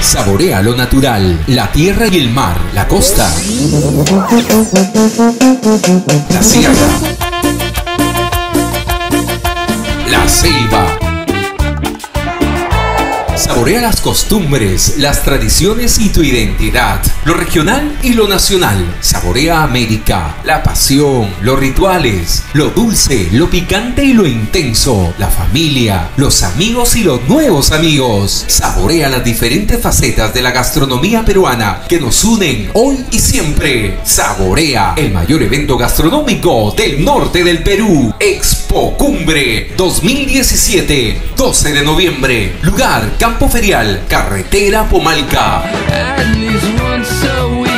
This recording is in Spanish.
Saborea lo natural, la tierra y el mar, la costa, la sierra, la selva. Saborea las costumbres, las tradiciones y tu identidad, lo regional y lo nacional. Saborea América, la pasión, los rituales, lo dulce, lo picante y lo intenso, la familia, los amigos y los nuevos amigos. Saborea las diferentes facetas de la gastronomía peruana que nos unen hoy y siempre. Saborea el mayor evento gastronómico del norte del Perú, Expo Cumbre 2017, 12 de noviembre, lugar Campo Ferial, carretera Pomalca.